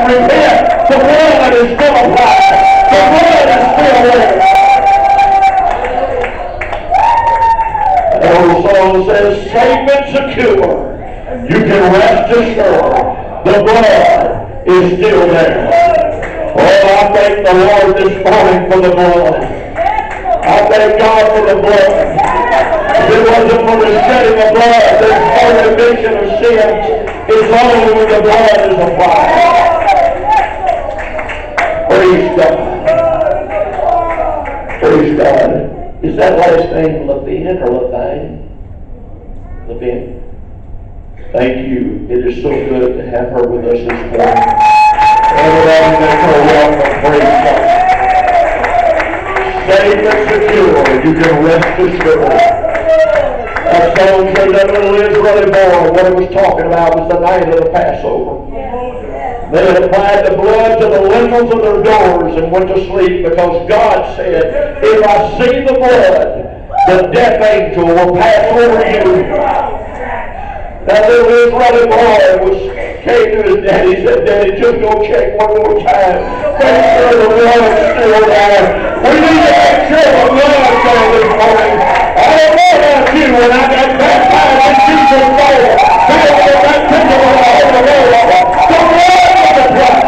and repent, the blood is still applied. The blood is still there. The old song says, safe and secure. You can rest assured. The blood is still there. Oh, I thank the Lord this morning for the blood. I thank God for the blood. If it wasn't for the shedding of blood, there's no remission of sins. It's only when the blood is applied. Praise God. Praise God. Is that last name Levine or Levine? Levine. Thank you. It is so good to have her with us this morning. Everybody make her welcome. Praise God. Safe and secure. You can rest assured. That song says that little Israeli boy, what it was talking about was the night of the Passover. They had applied the blood to the lintels of their doors and went to sleep because God said, if I see the blood, the death angel will pass over you. That little Israeli boy came to his daddy and said, Daddy, just go check one more time. Make sure the blood's still there. We need to make sure the blood's there this morning. I don't know about you, when I got baptized in Jesus' name, filled with the baptism of the Holy Ghost, the blood was applied.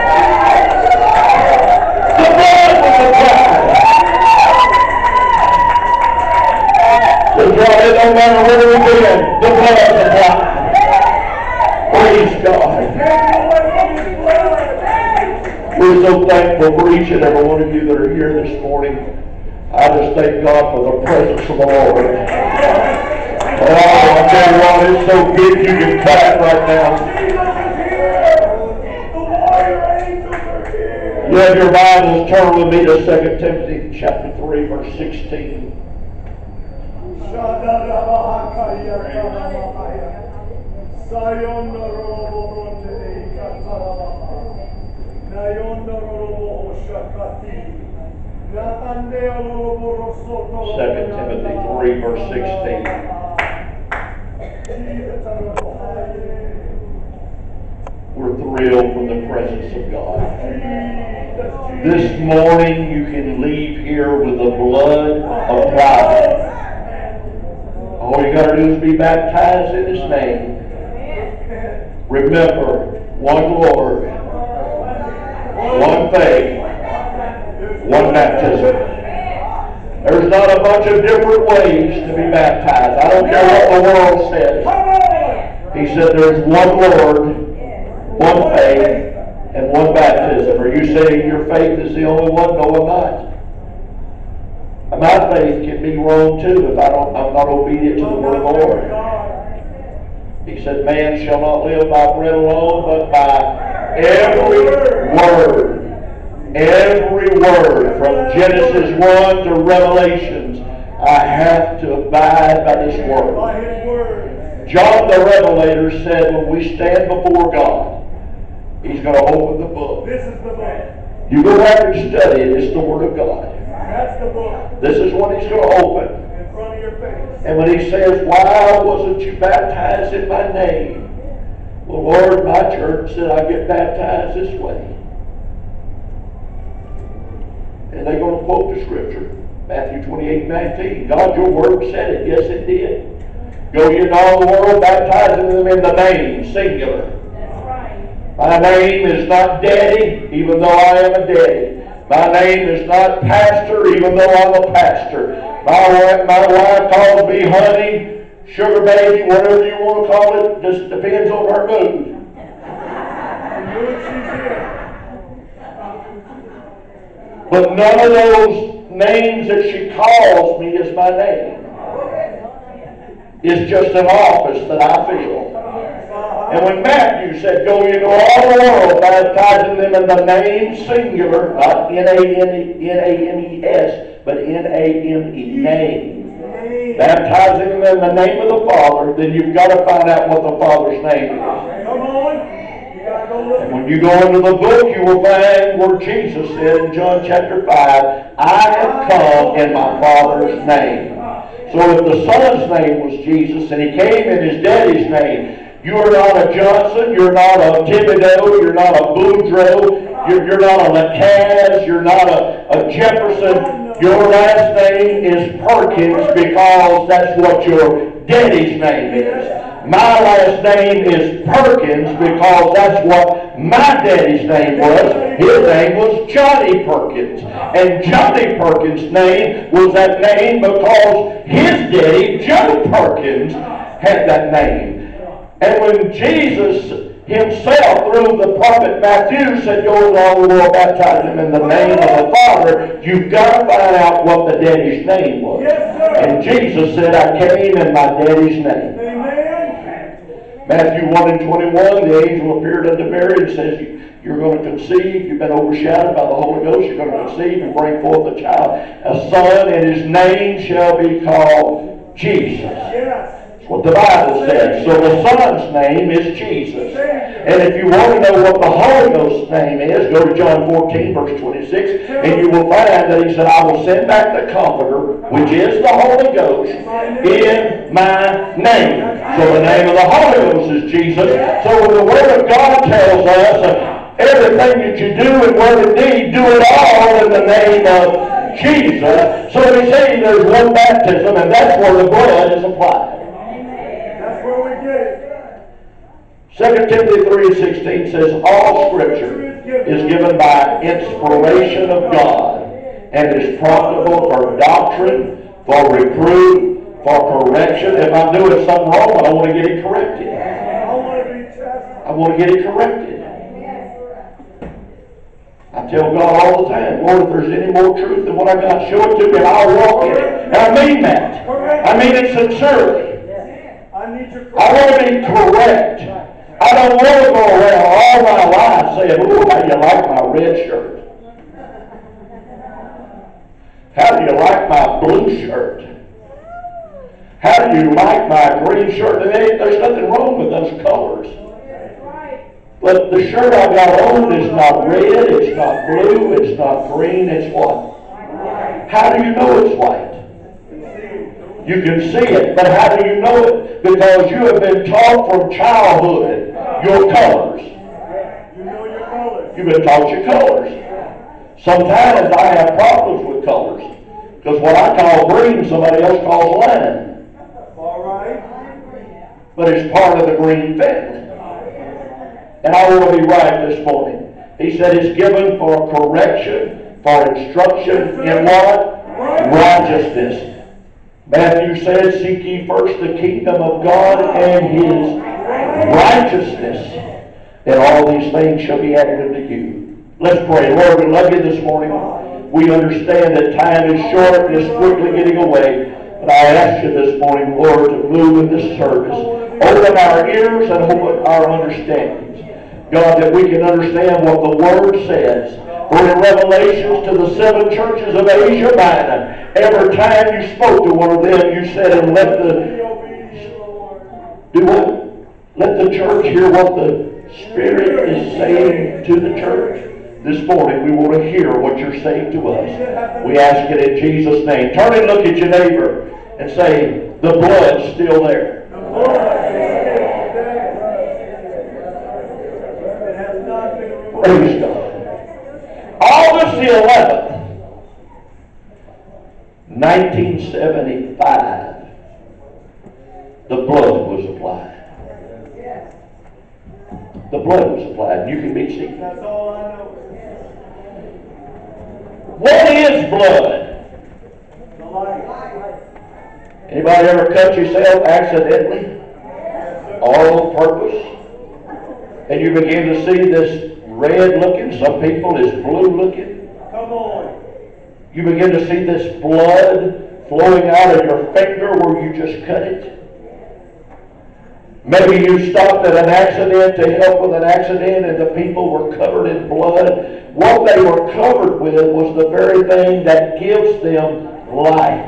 The blood was applied. That's right, it don't matter where we've been, the blood is applied. Praise God. We're so thankful for each and every one of you that are here this morning. I just thank God for the presence of the Lord. Oh, I'll tell you what, it's so good you can clap right now. You have your Bibles, turn with me to 2 Timothy chapter 3, verse 16. Second Timothy 3, verse 16. We're thrilled for the presence of God. This morning you can leave here with the blood applied. All you got to do is be baptized in His name. Remember, one Lord, one faith, one baptism. There's not a bunch of different ways to be baptized. I don't care what the world says. He said there's one Lord, one faith, and one baptism. Are you saying your faith is the only one? No, I'm not. My faith can be wrong too if I'm not obedient to the word of the Lord. He said, man shall not live by bread alone, but by every word. Every word from Genesis 1 to Revelations, I have to abide by this word. John the Revelator said when we stand before God, He's going to open the book. This is the book. You go back and study it. It's the Word of God. That's the book. This is what He's going to open. In front of your face. And when He says, why wasn't you baptized in my name? Well, Lord, my church said I get baptized this way. And they're going to quote the scripture. Matthew 28:19. God, your word said it. Yes, it did. Go ye into all the world, baptizing them in the name, singular. That's right. My name is not daddy, even though I am a daddy. My name is not pastor, even though I'm a pastor. My wife calls me honey, sugar baby, whatever you want to call it. Just depends on her mood. But none of those names that she calls me is my name. It's just an office that I fill. And when Matthew said, go into all the world, baptizing them in the name singular, not N-A-M-E-S, but N-A-M-E, name. Baptizing them in the name of the Father, then you've got to find out what the Father's name is. Come on. And when you go into the book, you will find where Jesus said in John chapter 5, I have come in my Father's name. So if the Son's name was Jesus and He came in His daddy's name, You are not a Johnson. You're not a Thibodeau. You're not a Boudreaux. You're not a Lacaze. You're not a Jefferson. Your last name is Perkins because that's what your daddy's name is. My last name is Perkins because that's what my daddy's name was. His name was Johnny Perkins. And Johnny Perkins' name was that name because his daddy, Joe Perkins, had that name. And when Jesus himself, through the prophet Matthew, said, "Go into all the world, baptize them in the name of the Father," you've got to find out what the daddy's name was. Yes, sir. And Jesus said, "I came in my daddy's name." Amen. Matthew 1:21, the angel appeared unto Mary and says, "You're going to conceive. You've been overshadowed by the Holy Ghost. You're going to conceive and bring forth a child, a son, and his name shall be called Jesus." Yes. That's what the Bible says. So the Son's name is Jesus. And if you want to know what the Holy Ghost's name is, go to John 14, verse 26, and you will find that he said, "I will send back the Comforter, which is the Holy Ghost, in my name." So the name of the Holy Ghost is Jesus. So when the Word of God tells us everything that you do and word and deed, do it all in the name of Jesus. So we see there's one baptism, and that's where the blood is applied. That's where we get it. 2 Timothy 3:16 says, "All Scripture is given by inspiration of God, and is profitable for doctrine, for reproof, for correction." If I'm doing something wrong, I want to get it corrected. I want to be chastised. I want to get it corrected. I tell God all the time, "Lord, if there's any more truth than what I got, show it to me and I'll walk in it." And I mean that. I mean it sincerely. I need your I want to be correct. I don't want to go around all my life saying, "Ooh, how do you like my red shirt? How do you like my blue shirt? How do you like my green shirt?" And there's nothing wrong with those colors. But the shirt I got on is not red, it's not blue, it's not green, it's what? How do you know it's white? You can see it, but how do you know it? Because you have been taught from childhood your colors. You know your colors. You've been taught your colors. Sometimes I have problems with colors. Because what I call green, somebody else calls lime. All right. But it's part of the green family. And I want to be right this morning. He said it's given for correction, for instruction in what? Righteousness. Matthew said, "Seek ye first the kingdom of God and His righteousness, and all these things shall be added unto you." Let's pray. Lord, we love you this morning. We understand that time is short and is quickly getting away. But I ask you this morning, Lord, to move in this service. Open our ears and open our understandings. God, that we can understand what the Word says. For in Revelations to the 7 churches of Asia Minor, every time you spoke to one of them, you said, "And let the..." Do what? Let the church hear what the Spirit is saying to the church. This morning we want to hear what you're saying to us. We ask it in Jesus' name. Turn and look at your neighbor and say, "The blood's still there." Praise God. August the 11th, 1975, the blood was applied. The blood was applied. You can be seated. That's all I know. What is blood? The light. Anybody ever cut yourself accidentally or on purpose? And you begin to see this red looking, some people is blue looking. Come on. You begin to see this blood flowing out of your finger where you just cut it. Maybe you stopped at an accident to help with an accident and the people were covered in blood. What they were covered with was the very thing that gives them life.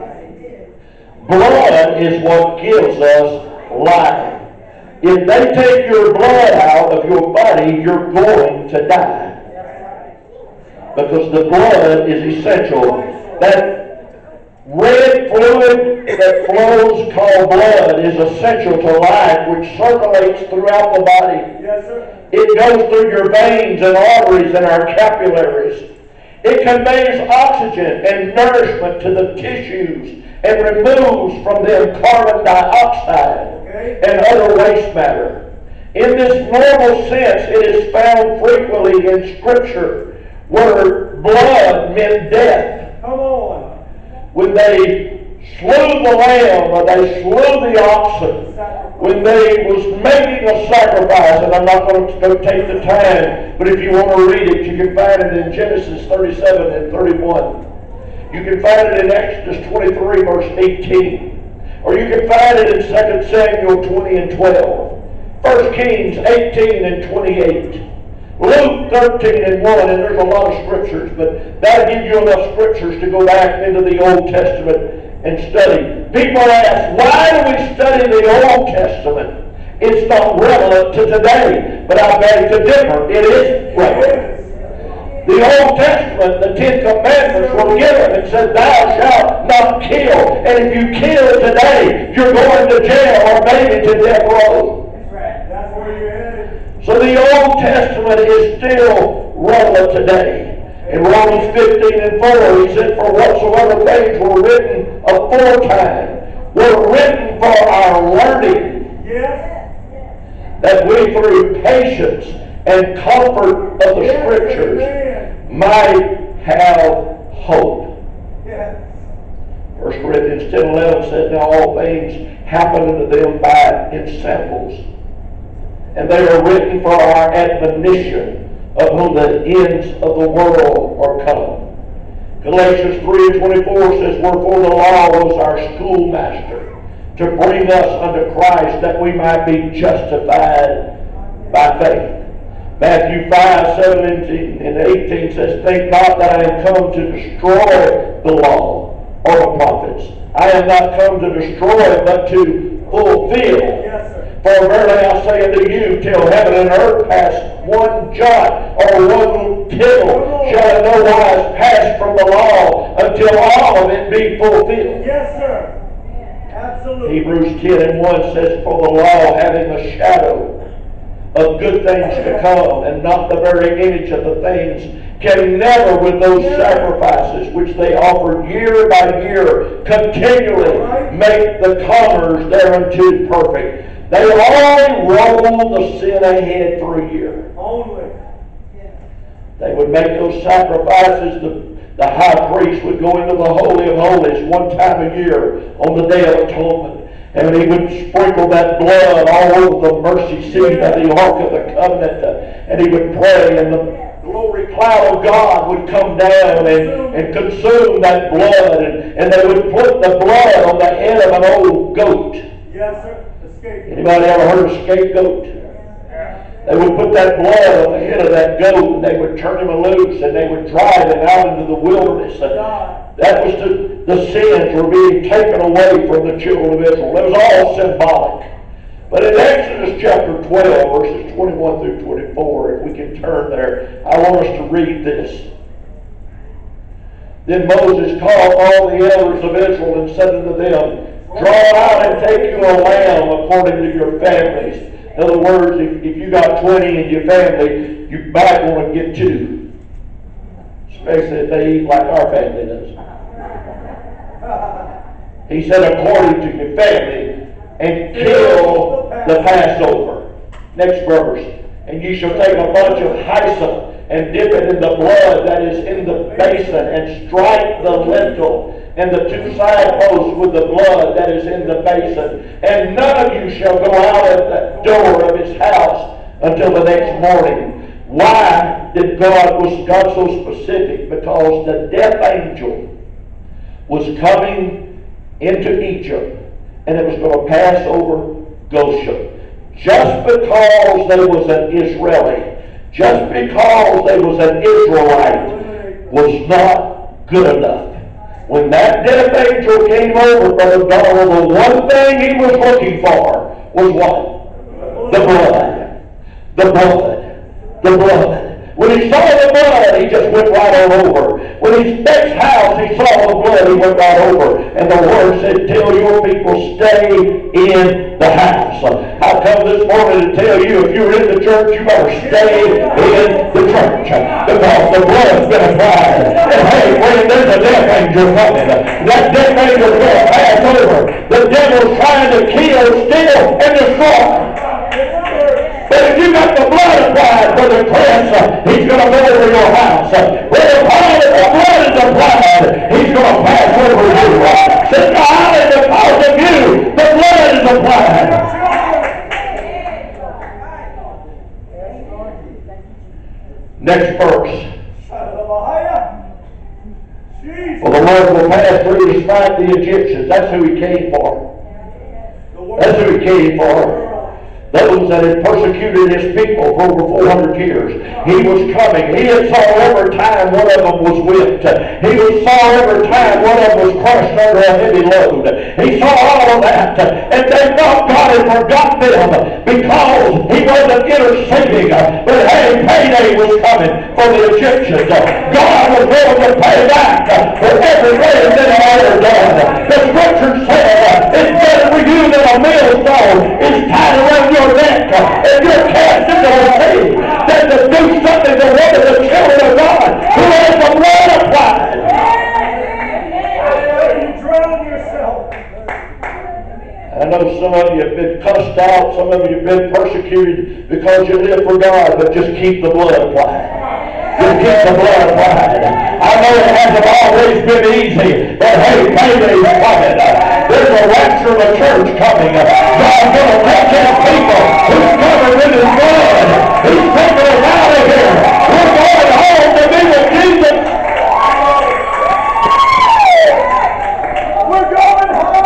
Blood is what gives us life. If they take your blood out of your body, you're going to die. Because the blood is essential. That red fluid that flows called blood is essential to life, which circulates throughout the body. Yes, sir. It goes through your veins and arteries and our capillaries. It conveys oxygen and nourishment to the tissues and removes from them carbon dioxide and other waste matter. In this normal sense, it is found frequently in Scripture where blood meant death. Come on. When they slew the lamb or they slew the oxen, when they was making a sacrifice, and I'm not going to go take the time, but if you want to read it, you can find it in Genesis 37 and 31. You can find it in Exodus 23 verse 18. Or you can find it in 2 Samuel 20 and 12. 1 Kings 18 and 28. Luke 13 and 1, and there's a lot of scriptures, but that'll give you enough scriptures to go back into the Old Testament and study. People ask, why do we study the Old Testament? It's not relevant to today, but I beg to differ. It is relevant. The Old Testament, the 10 Commandments were given and said, thou shalt not kill. And if you kill today, you're going to jail or maybe to death row. That's right. That's where you're headed. So the Old Testament is still relevant today. In Romans 15 and 4, he said, for whatsoever things were written aforetime were written for our learning, Yes. that we through patience and comfort of the Scriptures might have hope. Yes. 1 Corinthians 10 and 11 said, now all things happen unto them by ensamples, and they are written for our admonition, of whom the ends of the world are come. Galatians 3 and 24 says, wherefore the law was our schoolmaster, to bring us unto Christ, that we might be justified by faith. Matthew 5, 17 and 18 says, think not that I am come to destroy the law or the prophets. I am not come to destroy, but to fulfill. Yes, sir. For verily I say unto you, till heaven and earth pass, one jot or one tittle shall in no wise pass from the law, until all of it be fulfilled. Yes, sir. Absolutely. Hebrews 10 and 1 says, for the law having a shadow of good things to come, and not the very image of the things, can never with those sacrifices which they offered year by year continually make the comers thereunto perfect. They only roll the sin ahead for a year. Only. They would make those sacrifices. The high priest would go into the Holy of Holies one time a year on the Day of Atonement. And he would sprinkle that blood all over the mercy seat of the Ark of the Covenant. And he would pray, and the glory cloud of God would come down and consume that blood. And they would put the blood on the head of an old goat. Yes, sir. Escape. Anybody ever heard of scapegoat? They would put that blood on the head of that goat, and they would turn him loose, and they would drive him out into the wilderness. And that was the sins were being taken away from the children of Israel. It was all symbolic. But in Exodus chapter 12, verses 21 through 24, if we can turn there, I want us to read this. Then Moses called all the elders of Israel and said unto them, draw out and take you a lamb according to your families. In other words, if you got 20 in your family, you might want to get 2. Especially if they eat like our family does. He said, according to your family, and kill the Passover. Next verse. And you shall take a bunch of hyssop and dip it in the blood that is in the basin, and strike the lintel and the 2 side posts with the blood that is in the basin. And none of you shall go out at the door of his house until the next morning. Why was God so specific? Because the death angel was coming into Egypt, and it was going to pass over Goshen. Just because there was an Israeli, just because there was an Israelite, was not good enough. When that death angel came over, Brother Donald, the one thing he was looking for was what? The blood. The blood. The blood. When he saw the blood, he just went right on over. When his next house, he saw the blood, he went right over. And the Lord said, tell your people, stay in the house. I come this morning to tell you, if you're in the church, you better stay in the church. Because the blood's been applied. And hey, friend, there's a death angel coming. That death angel's going to pass over. The devil's trying to kill, steal, and destroy. But if you got the blood applied, Brother Chris, he's going to go over your house. Brother Paul, if the blood is applied, he's going to pass over you. Sister Holly, because of you, the blood is applied. Next verse. Well, the Lord will pass through to smite the Egyptians. That's who he came for. That's who he came for. Those that had persecuted his people for over 400 years. He was coming. He had saw every time one of them was whipped. He saw every time one of them was crushed under a heavy load. He saw all of that. And they thought God had forgotten them because he wasn't interceding. But hey, payday was coming for the Egyptians. God was going to pay back for every way that he had ever done. The scripture said, it's better for you than a millstone is tied around your neck and you're cast into the sea than to do something to one of the children of God who has the blood applied. You drown yourself. I know some of you have been cussed out, some of you have been persecuted because you live for God, but just keep the blood applied. Just keep the blood applied. I know it hasn't always been easy, but hey, payday's coming. There's a rapture of a church coming. God's going to take his people who's covered with his blood. He's taking us out of here. We're going home to be with Jesus. We're going home.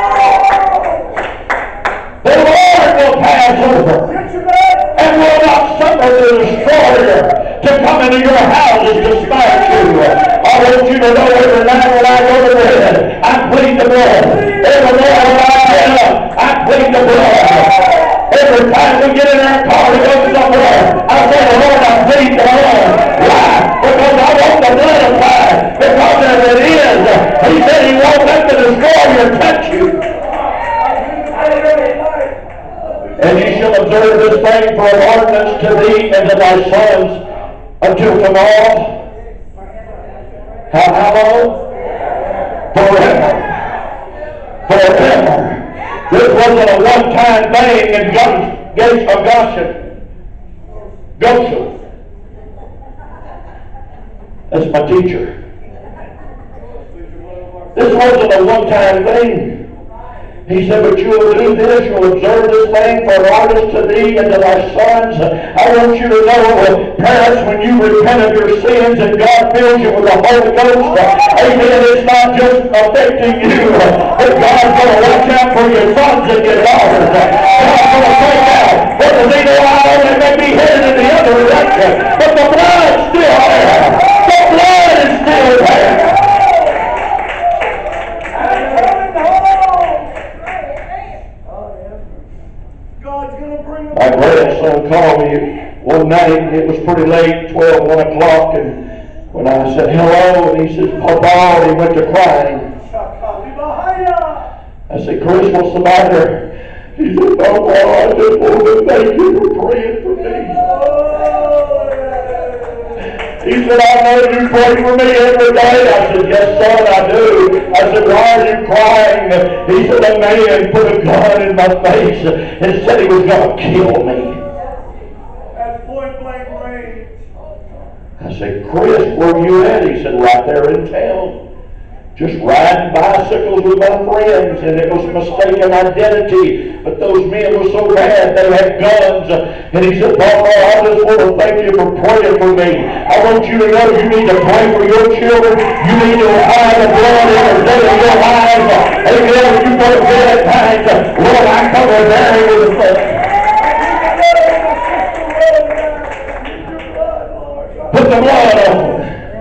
The Lord will pass over and will not suffer the destroyer to come into your houses to smite you. I want you to know every night when I go to bed, I plead the blood. Every morning when I get up, I plead the blood. Every time we get in our car to go somewhere, I say, Lord, I plead the blood. Why? Because I want the blood applied. Because as it is, he said he won't let the destroyer touch you. And you shall observe this thing for an ordinance to thee and to thy sons until tomorrow. How long? Forever. Forever. This wasn't a one-time thing in Gates of Goshen. Goshen. That's my teacher. This wasn't a one-time thing. He said, but you will do this, you will observe this thing for an ordinance to thee and to thy sons. I want you to know, parents, when you repent of your sins and God fills you with the Holy Ghost, amen, it's not just affecting you, but God's going to watch out for your sons and your daughters. God's going to take out what the legal aisle, they may be headed in the other direction, but the blood's still there. The blood is still there. My grandson called me one night, it was pretty late, 1 o'clock, and when I said hello, and he says, Papa, and he went to crying. I said, Chris, what's the matter? He said, Papa, I just want to thank you for praying for me. He said, I know you pray for me every day. I said, yes, son, I do. I said, why are you crying? He said, a man put a gun in my face and said he was going to kill me. At point blank range. I said, Chris, where you at? He said, right there in town. Just riding bicycles with my friends, and it was a mistaken identity. But those men were so bad, they had guns. And he said, Papa, I just want to thank you for praying for me. I want you to know you need to pray for your children. You need to apply the blood every day of your lives. Amen. You go to bed at night, Lord, I cover Mary with the blood. Put the blood on.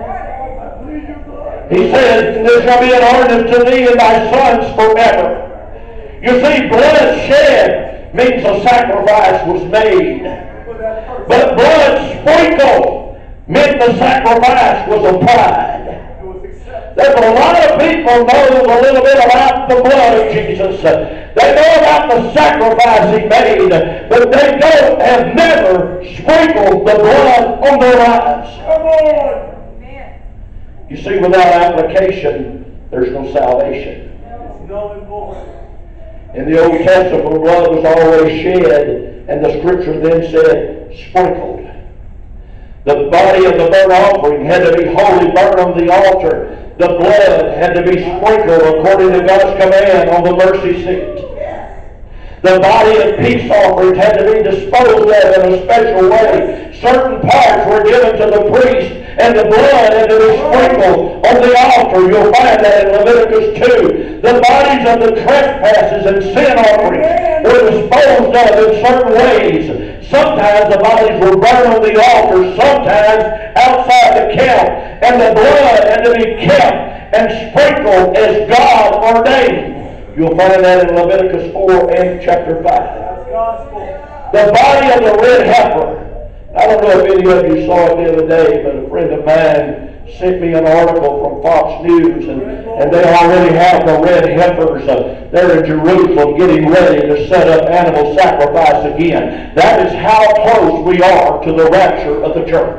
He says, there shall be an ordinance to thee and thy sons forever. You see, blood shed means a sacrifice was made. But blood sprinkled meant the sacrifice was applied. It was accepted. There's a lot of people know a little bit about the blood of Jesus. They know about the sacrifice He made, but they have never sprinkled the blood on their lives. Come on. You see, without application, there's no salvation. It's null and void. In the Old Testament, the blood was always shed, and the Scripture then said, sprinkled. The body of the burnt offering had to be wholly burned on the altar. The blood had to be sprinkled according to God's command on the mercy seat. The body of peace offerings had to be disposed of in a special way. Certain parts were given to the priest, and the blood had to be sprinkled on the altar. You'll find that in Leviticus 2. The bodies of the trespasses and sin offerings were disposed of in certain ways. Sometimes the bodies were burned on the altar, sometimes outside the camp, and the blood had to be kept and sprinkled as God ordained. You'll find that in Leviticus 4 and chapter 5. That's gospel. The body of the red heifer. I don't know if any of you saw it the other day, but a friend of mine sent me an article from Fox News, and they already have the red heifers there in Jerusalem getting ready to set up animal sacrifice again. That is how close we are to the rapture of the church.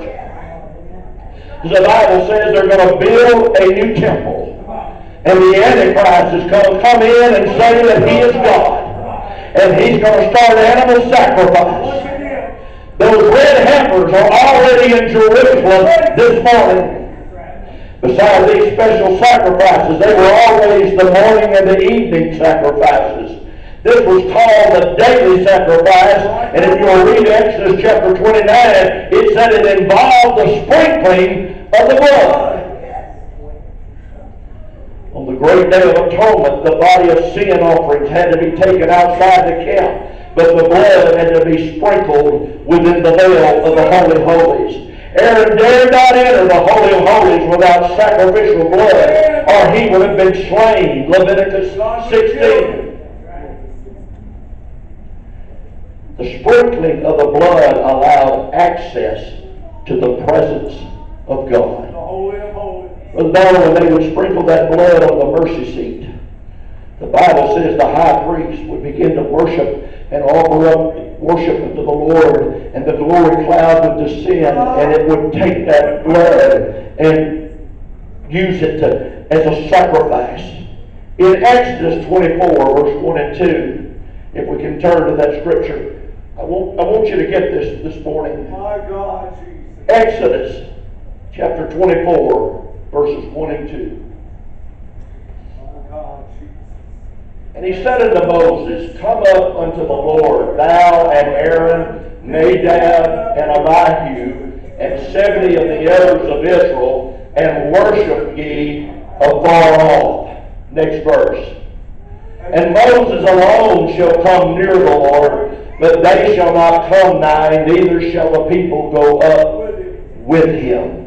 The Bible says they're going to build a new temple. And the Antichrist is going to come in and say that he is God. And he's going to start animal sacrifice. Those red heifers are already in Jerusalem this morning. Besides these special sacrifices, they were always the morning and the evening sacrifices. This was called the daily sacrifice. And if you'll read Exodus chapter 29, it said it involved the sprinkling of the blood. On the great day of atonement, the body of sin offerings had to be taken outside the camp, but the blood had to be sprinkled within the veil of the Holy of Holies. Aaron dared not enter the Holy of Holies without sacrificial blood, or he would have been slain. Leviticus 16. The sprinkling of the blood allowed access to the presence of God. The Holy of Holies. But now when they would sprinkle that blood on the mercy seat, the Bible says the high priest would begin to worship and offer up worship unto the Lord, and the glory cloud would descend, and it would take that blood and use it as a sacrifice. In Exodus 24, verse 1 and 2, if we can turn to that scripture, I want you to get this morning. My God, Jesus. Exodus chapter 24. Verses 1 and 2. My God, Jesus. And he said unto Moses, Come up unto the Lord, thou and Aaron, Nadab and Abihu, and 70 of the elders of Israel, and worship ye afar off. Next verse. And Moses alone shall come near the Lord, but they shall not come nigh, neither shall the people go up with him.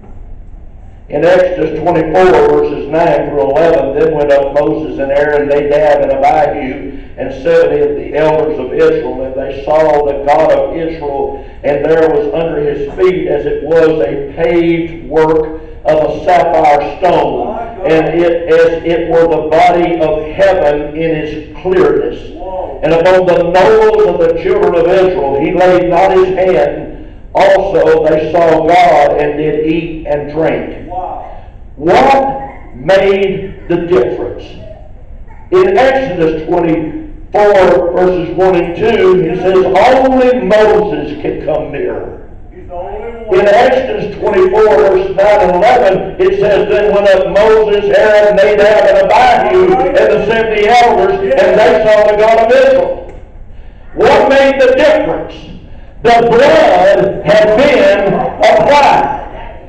In Exodus 24, verses 9 through 11, then went up Moses and Aaron, Nadab and Abihu, and 70 of the elders of Israel, and they saw the God of Israel, and there was under his feet as it was a paved work of a sapphire stone, and as it were the body of heaven in its clearness. And upon the nobles of the children of Israel he laid not his hand. Also they saw God and did eat and drink. Wow. What made the difference? In Exodus 24 verses 1 and 2, he says only Moses can come near. He's the only one. In Exodus 24 verses 9 and 11, it says, Then went up Moses, Aaron, Nadab, and Abihu, and the 70 elders, and they saw the God of Israel. What made the difference? The blood had been applied.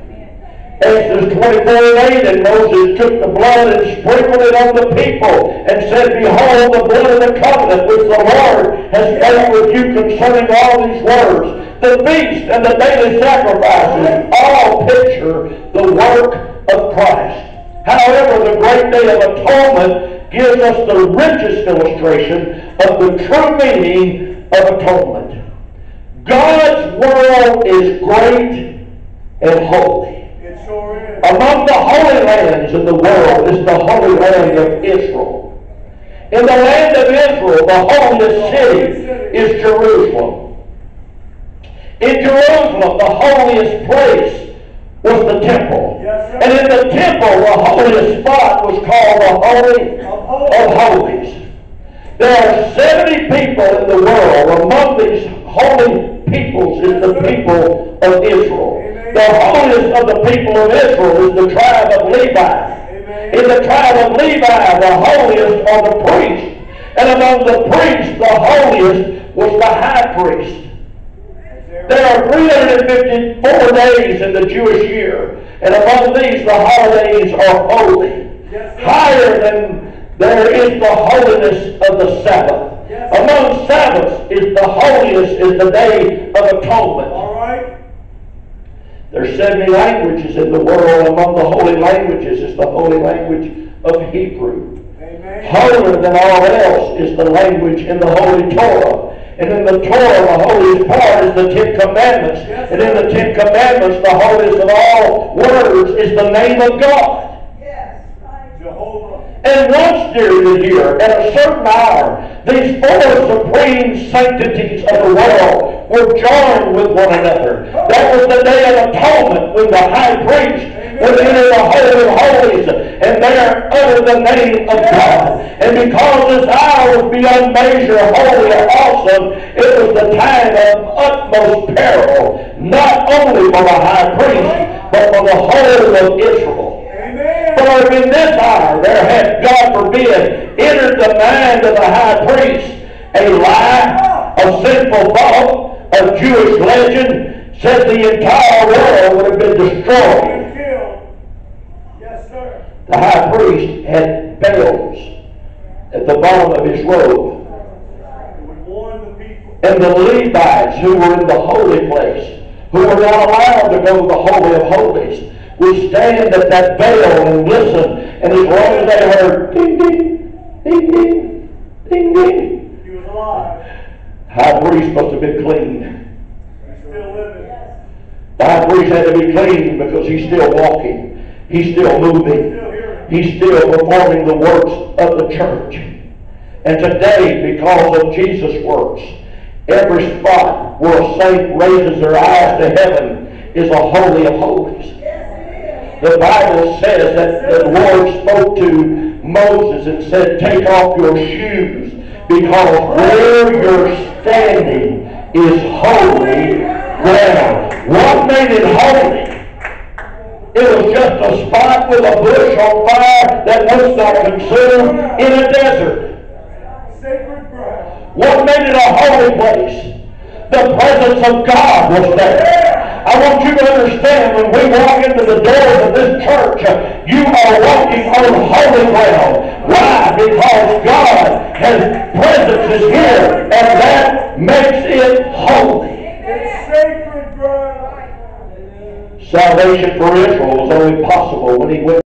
Exodus 24:8, and Moses took the blood and sprinkled it on the people, and said, Behold, the blood of the covenant which the Lord has made with you concerning all these words. The feast and the daily sacrifices all picture the work of Christ. However, the great day of atonement gives us the richest illustration of the true meaning of atonement. God's world is great and holy. It sure is. Among the holy lands in the world is the holy land of Israel. In the land of Israel, the holiest city is Jerusalem. In Jerusalem, the holiest place was the temple. Yes, sir. And in the temple, the holiest spot was called the Holy of Holies. There are 70 people in the world. Among these holy peoples is the people of Israel. The holiest of the people of Israel is the tribe of Levi. In the tribe of Levi, the holiest are the priests. And among the priests, the holiest was the high priest. There are 354 days in the Jewish year. And among these, the holidays are holy. Higher than there is the holiness of the Sabbath. Among Sabbaths is the holiest is the Day of Atonement. All right. There's 70 languages in the world. Among the holy languages is the holy language of Hebrew. Amen. Holier than all else is the language in the Holy Torah. And in the Torah, the holiest part is the Ten Commandments. And in the Ten Commandments, the holiest of all words is the name of God. Jehovah. And once during the year, at a certain hour, these four supreme sanctities of the world were joined with one another. That was the Day of Atonement, when the high priest would enter the Holy of Holies and there utter the name of God. And because this hour was beyond measure holy and awesome, it was the time of utmost peril, not only for the high priest, but for the whole of Israel. For in this hour there had, God forbid, entered the mind of the high priest a lie, a sinful thought, a Jewish legend, said the entire world would have been destroyed. Yes, sir. The high priest had bells at the bottom of his robe. It would warn the people. And the Levites who were in the holy place, who were not allowed to go to the Holy of Holies, would stand at that bell and listen, and as long as they heard ding ding, ding ding, ding ding, He was alive. high priest must have been clean. He's still living. The high priest had to be clean because he's still walking, he's still moving, Still here. he's still performing the works of the church. And today, because of Jesus' works, every spot where a saint raises their eyes to heaven is a holy of holies. The Bible says that the Lord spoke to Moses and said, take off your shoes, because where you're standing is holy ground. What made it holy? It was just a spot with a bush on fire that was not consumed in a desert. Sacred ground. What made it a holy place? The presence of God was there. I want you to understand, when we walk into the doors of this church, you are walking on holy ground. Why? Because God has presence is here, and that makes it holy. It's sacred ground. Salvation for Israel was only possible when he went